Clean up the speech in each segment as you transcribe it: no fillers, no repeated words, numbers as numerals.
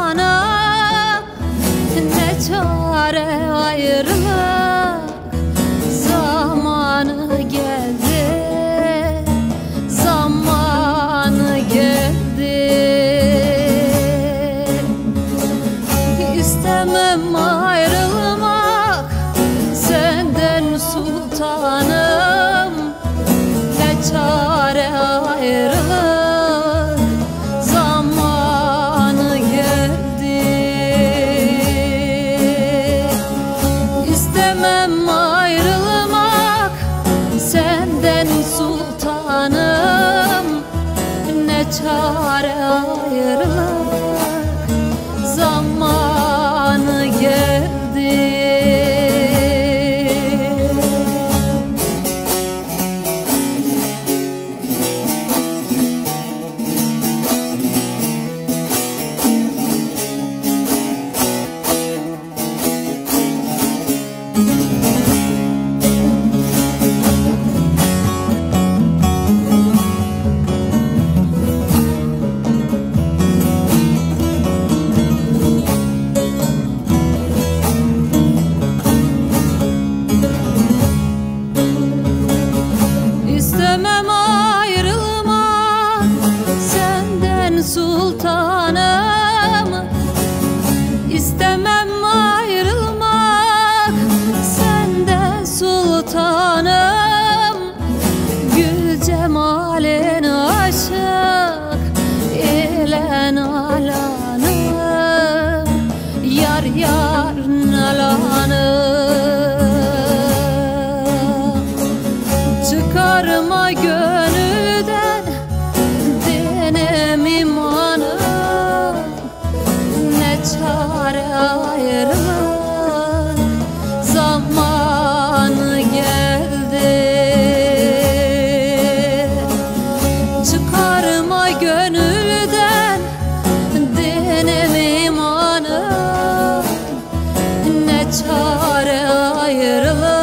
sultanım, ne çare ayrılık. Zamanı geldi, zamanı geldi. İstemem ayrılmak senden sultanım, ne çare ayrılık. Zamanı geldi. İstemem ayrılmak senden sultanım, ne çare ayrılık. Zamanı geldi. İstemem ayrılmak senden sultanım, İstemem ayrılmak senden sultanım. Gül cemalin aşık ile nalanım, yar yar nalanım. Çıkarma gönülden dinem imanım, ne çare ayrılık. Zamanı geldi. Çıkarma gönülden dinem imanım, ne çare ayrılık.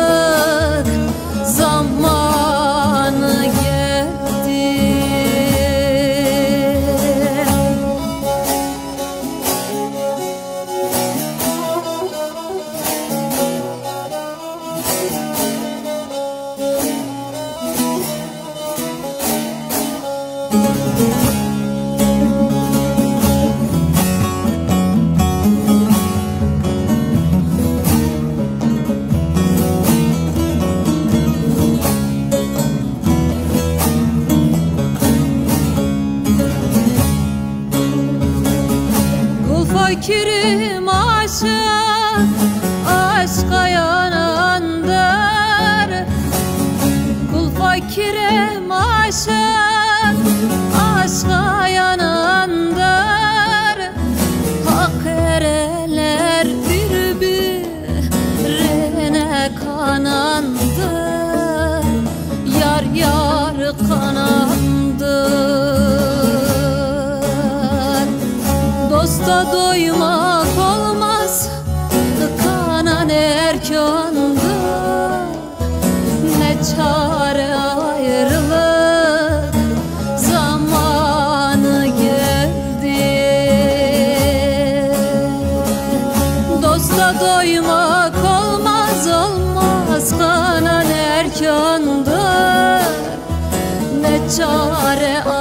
Zamanı geldi. Fakirim aşık, aşka yanandır. Kul fakirim aşık, aşka yanandır. Hak erenler birbirine kanandır, yar yar kanandır. Dosta doymak olmaz, kanan erkandır, ne çare ayrılık. Zamanı geldi. Dosta doymak olmaz, olmaz, kanan erkandır, ne çare